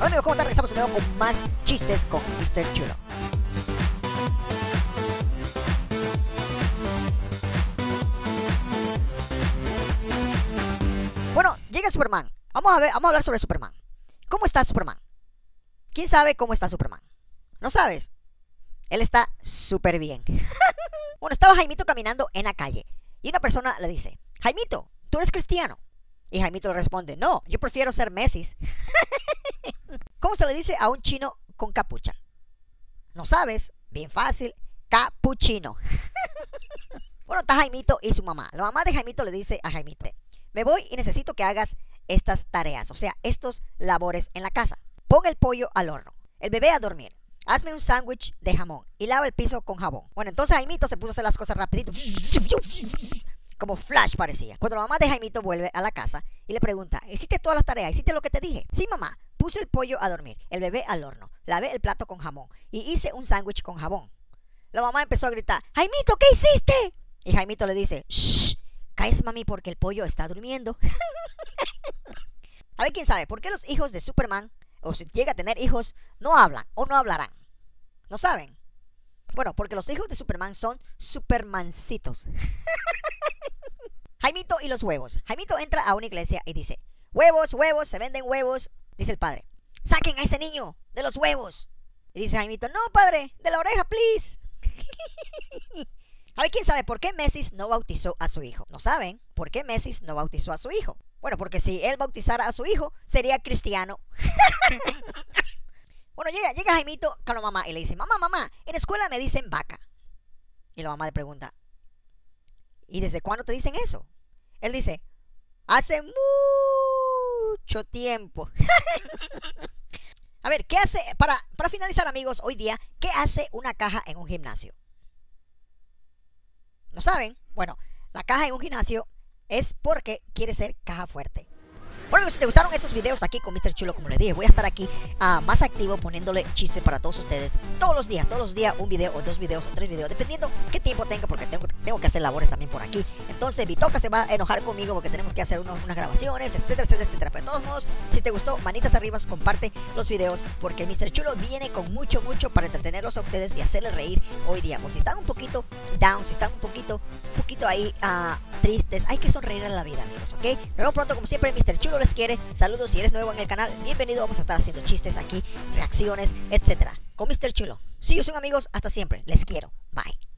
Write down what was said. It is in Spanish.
amigos, ¿cómo están? Regresamos de nuevo con más chistes con Mr. Chulo. Bueno, llega Superman. Vamos a hablar sobre Superman. ¿Cómo está Superman? ¿Quién sabe cómo está Superman? ¿No sabes? Él está súper bien. Bueno, estaba Jaimito caminando en la calle y una persona le dice: Jaimito, ¿tú eres cristiano? Y Jaimito le responde: no, yo prefiero ser Messi. ¿Cómo se le dice a un chino con capucha? ¿No sabes? Bien fácil, capuchino. Bueno, está Jaimito y su mamá. La mamá de Jaimito le dice a Jaimito: me voy y necesito que hagas estas tareas, o sea, estos labores en la casa. Pon el pollo al horno, el bebé a dormir, hazme un sándwich de jamón y lava el piso con jabón. Bueno, entonces Jaimito se puso a hacer las cosas rapidito. Como flash parecía. Cuando la mamá de Jaimito vuelve a la casa y le pregunta: ¿hiciste todas las tareas? ¿Hiciste lo que te dije? Sí, mamá, puse el pollo a dormir, el bebé al horno, lavé el plato con jamón y hice un sándwich con jabón. La mamá empezó a gritar: Jaimito, ¿qué hiciste? Y Jaimito le dice: shh, cállese, mami, porque el pollo está durmiendo. A ver, quién sabe por qué los hijos de Superman, o si llega a tener hijos, no hablan o no hablarán. ¿No saben? Bueno, porque los hijos de Superman son supermancitos. Jaimito y los huevos. Jaimito entra a una iglesia y dice: huevos, huevos, se venden huevos. Dice el padre: saquen a ese niño de los huevos. Y dice Jaimito: no, padre, de la oreja, please. A ver, quién sabe por qué Messi no bautizó a su hijo. ¿No saben por qué Messi no bautizó a su hijo? Bueno, porque si él bautizara a su hijo, sería cristiano. Bueno, llega Jaimito con la mamá y le dice: mamá, en la escuela me dicen vaca. Y la mamá le pregunta: ¿y desde cuándo te dicen eso? Él dice: hace mucho tiempo. A ver, ¿qué hace? Para finalizar, amigos, hoy día, ¿qué hace una caja en un gimnasio? ¿No saben? Bueno, la caja en un gimnasio es porque quiere ser caja fuerte. Bueno, si te gustaron estos videos aquí con Mr. Chulo, como les dije, voy a estar aquí más activo poniéndole chistes para todos ustedes. Todos los días, un video o 2 videos o 3 videos, dependiendo qué tiempo tenga, porque tengo que hacer labores también por aquí. Entonces, Vitoca se va a enojar conmigo porque tenemos que hacer unas grabaciones, etcétera, etcétera, etcétera. Pero de todos modos, si te gustó, manitas arriba, comparte los videos, porque Mr. Chulo viene con mucho para entretenerlos a ustedes y hacerles reír hoy día. Pues si están un poquito down, si están un poquito ahí tristes, hay que sonreír en la vida, amigos, ¿ok? Nos vemos pronto, como siempre. Mr. Chulo les quiere. Saludos, si eres nuevo en el canal, bienvenido. Vamos a estar haciendo chistes aquí, reacciones, etcétera, con Mr. Chulo. Sí, yo soy amigos, hasta siempre. Les quiero. Bye.